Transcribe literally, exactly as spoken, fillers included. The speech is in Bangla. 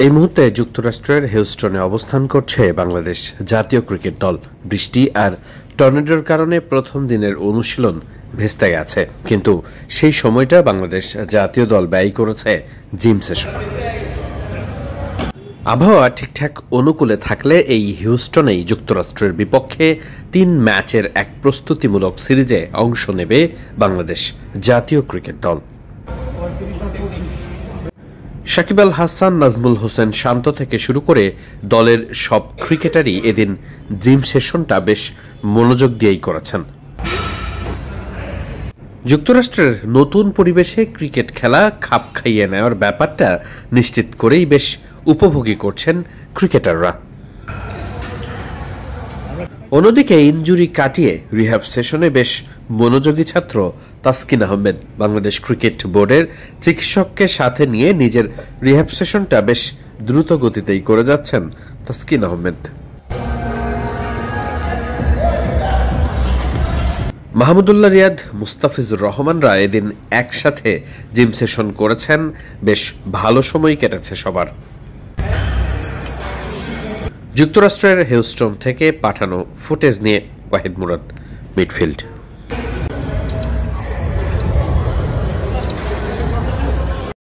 এই মুহূর্তে যুক্তরাষ্ট্রের হিউস্টনে অবস্থান করছে বাংলাদেশ জাতীয় ক্রিকেট দল। বৃষ্টি আর টর্নেডোর কারণে প্রথম দিনের অনুশীলন ভেস্তে গেছে, কিন্তু সেই সময়টা বাংলাদেশ জাতীয় দল ব্যয় করেছে জিম সেশন। আবহাওয়া ঠিকঠাক অনুকূলে থাকলে এই হিউস্টনেই যুক্তরাষ্ট্রের বিপক্ষে তিন ম্যাচের এক প্রস্তুতিমূলক সিরিজে অংশ নেবে বাংলাদেশ জাতীয় ক্রিকেট দল। সাকিব আল হাসান, নাজমুল হোসেন শান্ত থেকে শুরু করে দলের সব ক্রিকেটারই এদিন জিম সেশনটা বেশ মনোযোগ দিয়েই করেছেন। যুক্তরাষ্ট্রের নতুন পরিবেশে ক্রিকেট খেলা খাপ খাইয়ে নেওয়ার ব্যাপারটা নিশ্চিত করেই বেশ উপভোগী করছেন ক্রিকেটাররা। অন্যদিকে ইনজুরি কাটিয়ে রিহ্যাব সেশনে বেশ মনোযোগী ছাত্র তাসকিন আহমেদ বাংলাদেশ ক্রিকেট বোর্ডের চিকিৎসককে সাথে নিয়ে নিজের রিহ্যাব সেশনটা বেশ দ্রুত গতিতেই করে যাচ্ছেন তাসকিন আহমেদ। মাহমুদুল্লাহ রিয়াদ, মুস্তাফিজুর রহমানরা এদিন একসাথে জিম সেশন করেছেন, বেশ ভালো সময় কেটেছে সবার। যুক্তরাষ্ট্রের হিউস্টন থেকে পাঠানো ফুটেজ নিয়ে ওয়াহিদ মুরাদ, মিডফিল্ড।